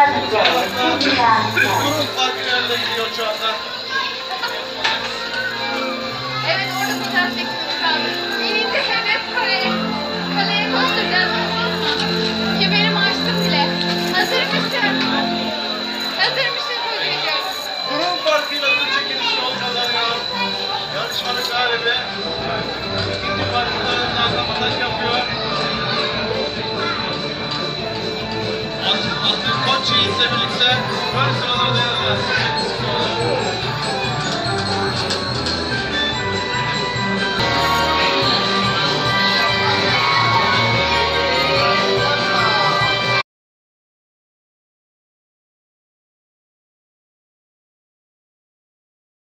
Burun farkı önüne gidiyor şu anda. Evet, orada fotoğraf çekimimiz kaldı. İyice hedef kaleye. Kaleye koşturacağız. Kemerimi açtım bile. Hazır mısın? Hazır mısın kocacığım? Burun farkıyla tur çekilişi kazanıyor. Yarışmanın galibi. İkinci farkında önünden ateş yapıyor. Koç Yiğit'le birlikte böyle sıralara dayanacağız.